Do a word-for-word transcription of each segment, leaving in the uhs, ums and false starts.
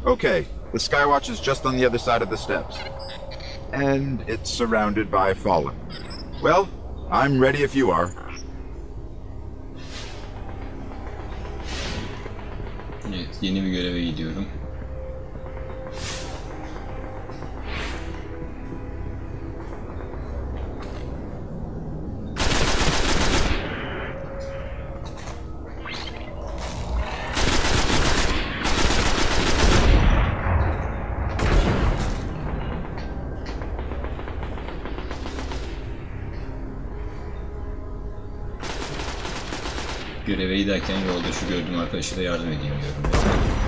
Okay, the Skywatch is just on the other side of the steps. And it's surrounded by Fallen. Well, I'm ready if you are. Evet, yeni bir göreve gidiyorum. Göreve giderken yolda şu gördüğüm arkadaşa da yardım edeyim diyorum.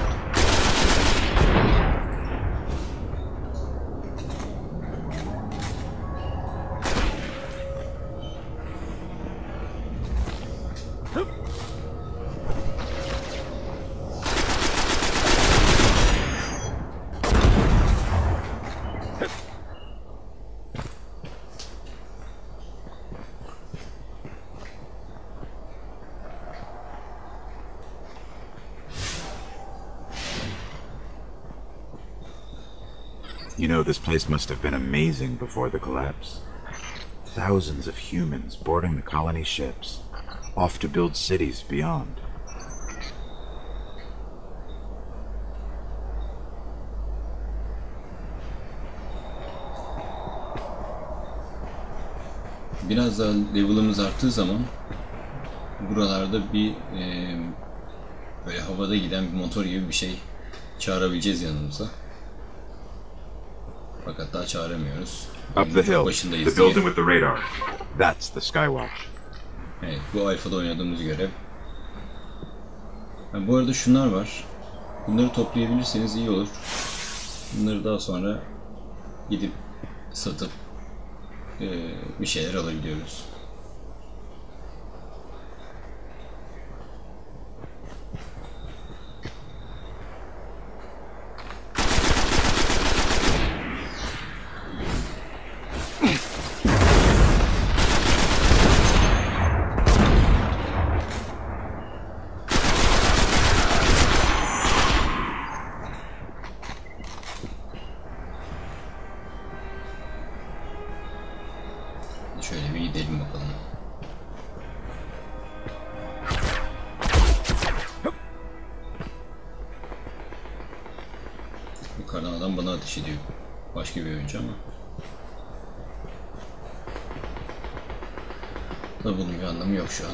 You know, this place must have been amazing before the collapse. Thousands of humans boarding the colony ships, off to build cities beyond. Biraz daha level'ımız arttığı zaman buralarda bir e, böyle havada giden bir motor gibi bir şey çağırabileceğiz yanımıza. Fakat daha çağıramıyoruz. Up the hill, the building with the radar. That's the Skywatch. Evet, bu Alpha'da oynadığımız görev. Yani bu arada şunlar var. Bunları toplayabilirseniz iyi olur. Bunları daha sonra gidip satıp e, bir şeyler alabiliyoruz. Şöyle bir gidelim bakalım. Yukarıdan adam bana ateş ediyor. Başka bir oyuncu ama. Da bunun bir anlamı yok şu an.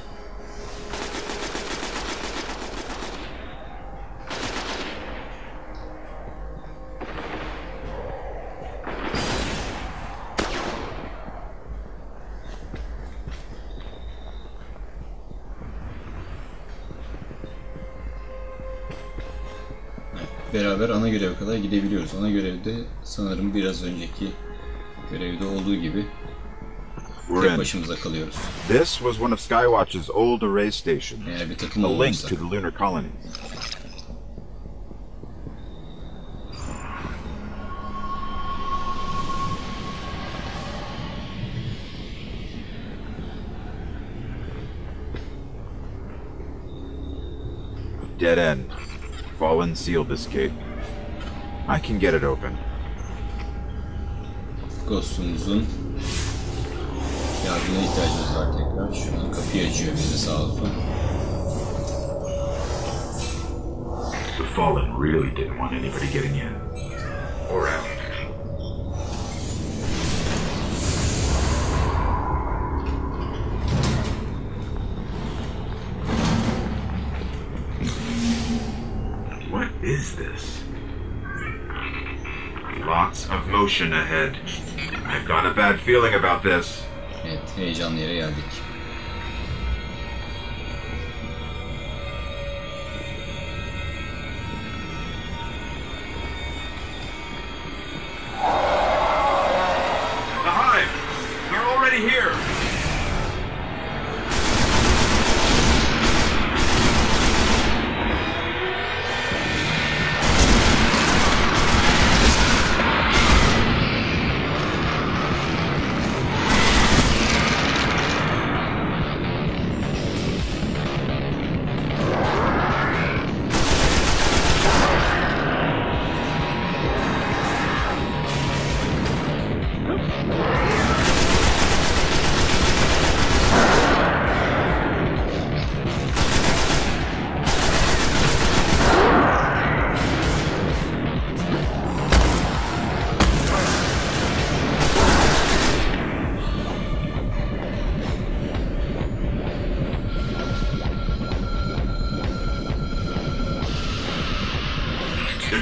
Beraber ana göreve kadar gidebiliyoruz. Ana görevde sanırım biraz önceki görevde olduğu gibi tek başımıza kalıyoruz. This was one of Skywatch's old array stations. Eğer bir takım a link olursa. to the lunar colony. Dead end. Fallen sealed this gate. I can get it open. Ghost'umuzun yardımına ihtiyacımız var tekrar. Şu an kapıyı açıyor bize sağ olsun. The Fallen really didn't want anybody getting in or out. What is this? Lots of motion ahead. I've got a bad feeling about this. Evet, heyecanlı yere geldik. The Hive! They're already here!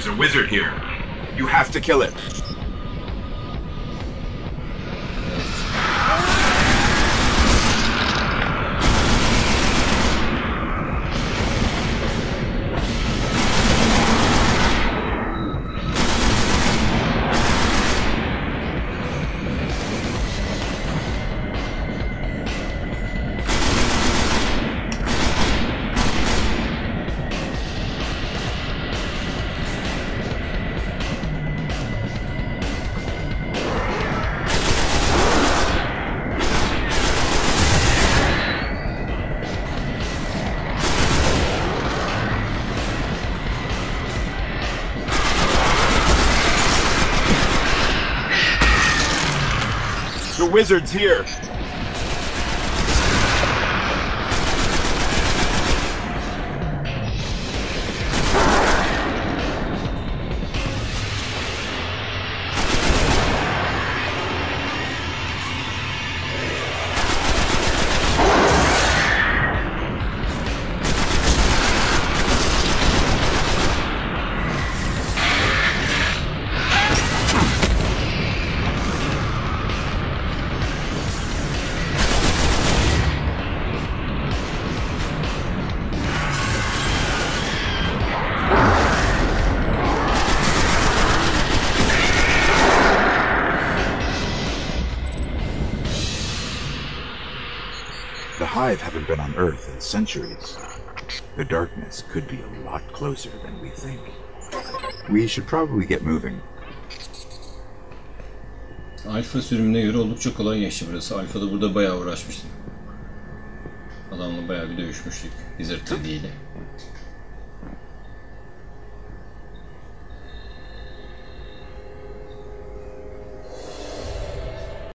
There's a wizard here. You have to kill it. The wizard's here. The Hive haven't been on Earth in centuries. The darkness could be a lot closer than we think. We should probably get moving. Alfa sürümüne göre oldukça kolay geçti burası. Alfa da burada bayağı uğraşmıştı. Adamla bayağı bir dövüşmüştük. Wizard ile.